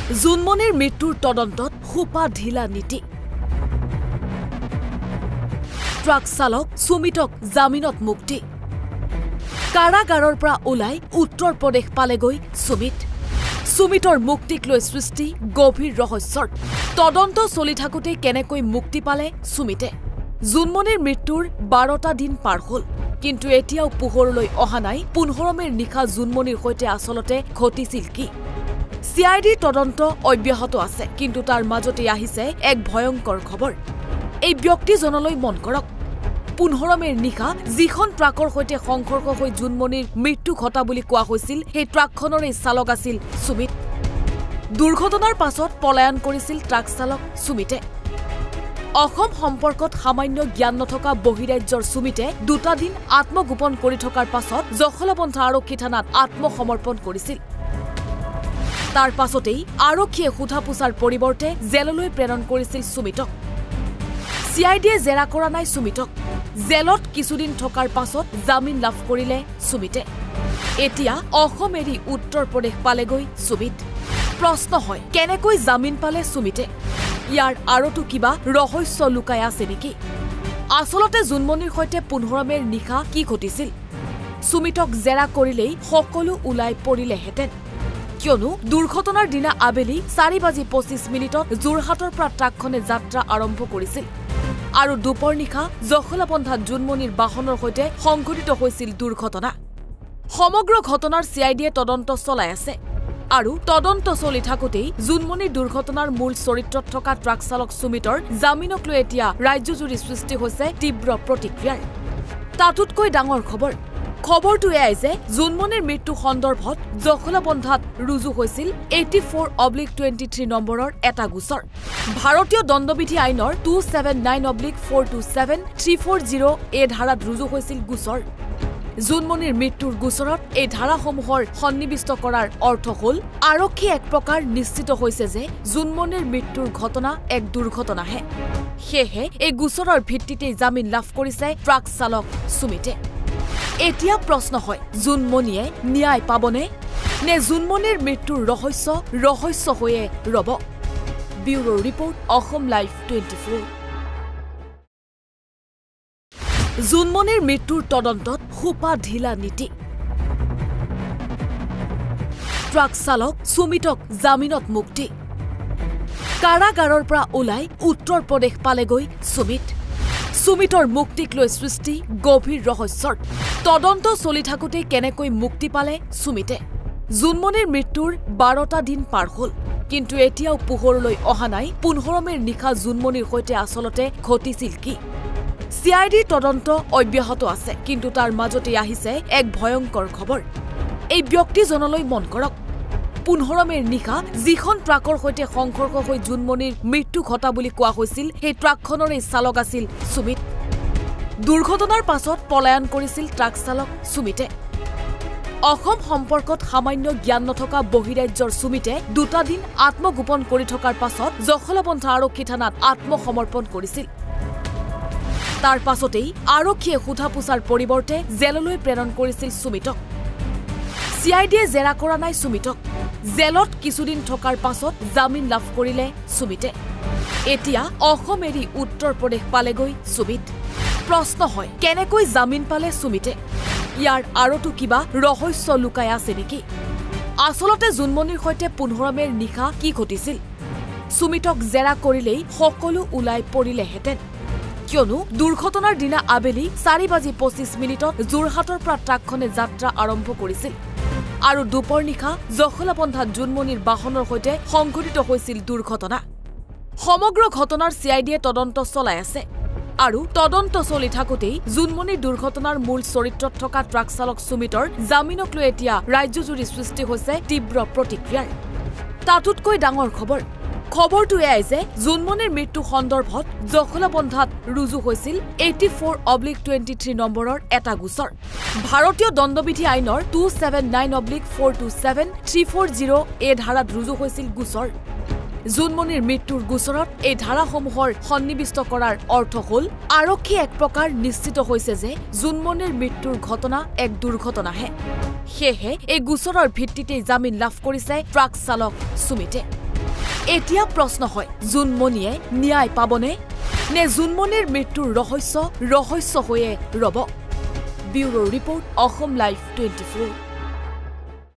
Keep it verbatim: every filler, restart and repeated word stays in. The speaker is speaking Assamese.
জুনমনিৰ মৃত্যুৰ তদন্তত সোপা ঢিলা নীতি ট্ৰাক চালক সুমিতক জামিনত মুক্তি কাৰাগাৰৰ পৰা ওলাই উত্তৰ প্ৰদেশ পালেগৈ সুমিত সুমিতৰ মুক্তিক লৈ সৃষ্টি গভীৰ ৰহস্যৰ তদন্ত চলি থাকোঁতে কেনেকৈ মুক্তি পালে সুমিতে জুনমনিৰ মৃত্যুৰ বাৰটা দিন পাৰ হ'ল কিন্তু এতিয়াও পোহৰলৈ অহা নাই পোন্ধৰ মেৰ নিশা জুনমনিৰ সৈতে আসলতে ঘটিছিল কি সিআইডি তদন্ত অব্যাহত আছে কিন্তু তাৰ মাজতে আহিছে এক ভয়ংকৰ খবৰ এই ব্যক্তিজনলৈ মন কৰক পোন্ধৰ মেৰ নিশা যিখন ট্ৰাকৰ সৈতে সংঘৰ্ষ হৈ জুনমনিৰ মৃত্যু ঘটা বুলি কোৱা হৈছিল সেই ট্ৰাকখনৰে চালক আছিল সুমিত দুৰ্ঘটনাৰ পাছত পলায়ন কৰিছিল ট্ৰাক চালক সুমিতে অসম সম্পৰ্কত সামান্য জ্ঞান নথকা বহিৰাজ্যৰ সুমিতে দুটা দিন আত্মগোপন কৰি থকাৰ পাছত জখলাবন্ধা আৰক্ষী থানাত আত্মসমৰ্পণ কৰিছিল তাৰ পাছতেই আৰক্ষীয়ে সোধাপোছাৰ পৰিৱৰ্তে জেললৈ প্ৰেৰণ কৰিছিল সুমিতক সিআইডিয়ে জেৰা কৰা নাই সুমিতক জেলত কিছুদিন থকাৰ পাছত জামিন লাভ কৰিলে সুমিতে এতিয়া অসম এৰি উত্তৰ প্ৰদেশ পালেগৈ সুমিত প্ৰশ্ন হয় কেনেকৈ জামিন পালে সুমিতে ইয়াৰ আৰতো কিবা ৰহস্য লুকাই আছে নেকি আসলতে জুনমনিৰ সৈতে পোন্ধৰ মেৰ নিশা কি ঘটিছিল সুমিতক জেৰা কৰিলেই সকলো ওলাই পৰিলেহেঁতেন কিয়নো দুৰ্ঘটনাৰ দিনা আবেলি চাৰি বাজি পঁচিছ মিনিটত যোৰহাটৰ পৰা ট্ৰাকখনে যাত্ৰা আৰম্ভ কৰিছিল আৰু দুপৰ নিশা জখলাবন্ধাত জুনমনিৰ বাহনৰ সৈতে সংঘটিত হৈছিল দুৰ্ঘটনা সমগ্ৰ ঘটনাৰ সিআইডিয়ে তদন্ত চলাই আছে আৰু তদন্ত চলি থাকোঁতেই জুনমনিৰ দুৰ্ঘটনাৰ মূল চৰিত্ৰত থকা ট্ৰাক চালক সুমিতৰ জামিনক লৈ এতিয়া ৰাজ্যজুৰি সৃষ্টি হৈছে তীব্ৰ প্ৰতিক্ৰিয়াৰ তাতোতকৈ ডাঙৰ খবৰ খবৰটো এয়াই যে জুনমনিৰ মৃত্যু সন্দৰ্ভত জখলাবন্ধাত ৰুজু হৈছিল eighty four oblique twenty three নম্বৰৰ এটা গোচৰ ভাৰতীয় দণ্ডবিধি আইনৰ two seven nine oblique four two seven three four zero' এই ধাৰাত ৰুজু হৈছিল গোচৰ জুনমনিৰ মৃত্যুৰ গোচৰত এই ধাৰাসমূহৰ সন্নিৱিষ্ট কৰাৰ অৰ্থ হ'ল আৰক্ষী এক প্ৰকাৰ নিশ্চিত হৈছে যে জুনমনিৰ মৃত্যুৰ ঘটনা এক দুৰ্ঘটনাহে সেয়েহে এই গোচৰৰ ভিত্তিতেই জামিন লাভ কৰিছে ট্ৰাক চালক সুমিতে এতিয়া প্ৰশ্ন হয় জুনমনিয়ে ন্যায় পাবনে নে জুনমনিৰ মৃত্যুৰ ৰহস্য ৰহস্য হৈয়ে ৰব bureau report Asom live twenty four জুনমনিৰ মৃত্যুৰ তদন্তত সোপা ঢিলা নীতি ট্ৰাক চালক সুমিতক জামিনত মুক্তি কাৰাগাৰৰ পৰা ওলাই উত্তৰ প্ৰদেশ পালেগৈ সুমিত সুমিতৰ মুক্তিক লৈ সৃষ্টি গভীৰ ৰহস্যৰ তদন্ত চলি থাকোঁতে কেনেকৈ মুক্তি পালে সুমিতে জুনমনিৰ মৃত্যুৰ বাৰটা দিন পাৰ হ'ল কিন্তু এতিয়াও পোহৰলৈ অহা নাই পোন্ধৰ মেৰ নিশা জুনমনিৰ সৈতে আসলতে ঘটিছিল কি সিআইডি তদন্ত অব্যাহত আছে কিন্তু তাৰ মাজতে আহিছে এক ভয়ংকৰ খবৰ এই ব্যক্তিজনলৈ মন কৰক পোন্ধৰ মেৰ নিশা যিখন ট্ৰাকৰ সৈতে সংঘৰ্ষ হৈ জুনমনিৰ মৃত্যু ঘটা বুলি কোৱা হৈছিল সেই ট্ৰাকখনৰে চালক আছিল সুমিত দুৰ্ঘটনাৰ পাছত পলায়ন কৰিছিল ট্ৰাক চালক সুমিতে অসম সম্পৰ্কত সামান্য জ্ঞান নথকা বহিৰাজ্যৰ সুমিতে দুটা দিন আত্মগোপন কৰি থকাৰ পাছত জখলাবন্ধা আৰক্ষী থানাত আত্মসমৰ্পণ কৰিছিল তাৰ পাছতেই আৰক্ষীয়ে সোধাপোছাৰ পৰিৱৰ্তে জেললৈ প্ৰেৰণ কৰিছিল সুমিতক সিআইডিয়ে জেৰা কৰা নাই সুমিতক জেলত কিছুদিন থকাৰ পাছত জামিন লাভ কৰিলে সুমিতে এতিয়া অসম এৰি উত্তৰ প্ৰদেশ পালেগৈ সুমিত প্ৰশ্ন হয় কেনেকৈ জামিন পালে সুমিতে ইয়াৰ আৰতো কিবা ৰহস্য লুকাই আছে নেকি আসলতে জুনমনিৰ সৈতে পোন্ধৰ মেৰ নিশা কি ঘটিছিল সুমিতক জেৰা কৰিলেই সকলো ওলাই পৰিলেহেঁতেন কিয়নো দুৰ্ঘটনাৰ দিনা আবেলি চাৰি বাজি পঁচিছ মিনিটত যোৰহাটৰ পৰা ট্ৰাকখনে যাত্ৰা আৰম্ভ কৰিছিল আৰু দুপৰ নিশা জখলাবন্ধাত জুনমনিৰ বাহনৰ সৈতে সংঘটিত হৈছিল দুৰ্ঘটনা সমগ্ৰ ঘটনাৰ সিআইডিয়ে তদন্ত চলাই আছে আৰু তদন্ত চলি থাকোঁতেই জুনমনিৰ দুৰ্ঘটনাৰ মূল চৰিত্ৰত থকা ট্ৰাক চালক সুমিতৰ জামিনক লৈ এতিয়া ৰাজ্যজুৰি সৃষ্টি হৈছে তীব্ৰ প্ৰতিক্ৰিয়াৰ তাতোতকৈ ডাঙৰ খবৰ খবৰটো এয়াই যে জুনমনিৰ মৃত্যু সন্দৰ্ভত জখলাবন্ধাত ৰুজু হৈছিল eighty four oblique twenty three নম্বৰৰ এটা গোচৰ ভাৰতীয় দণ্ডবিধি আইনৰ two seven nine oblique four two seven three four zero' এই ধাৰাত ৰুজু হৈছিল গোচৰ জুনমনিৰ মৃত্যুৰ গোচৰত এই ধাৰাসমূহৰ সন্নিৱিষ্ট কৰাৰ অৰ্থ হ'ল আৰক্ষী এক প্ৰকাৰ নিশ্চিত হৈছে যে জুনমনিৰ মৃত্যুৰ ঘটনা এক দুৰ্ঘটনাহে সেয়েহে এই গোচৰৰ ভিত্তিতেই জামিন লাভ কৰিছে ট্ৰাক চালক সুমিতে এতিয়া প্ৰশ্ন হয় জুনমণিয়ে ন্যায় পাবনে নে জুনমণিৰ মৃত্যুৰ ৰহস্য ৰহস্য হৈয়ে ৰব bureau report Asom live twenty four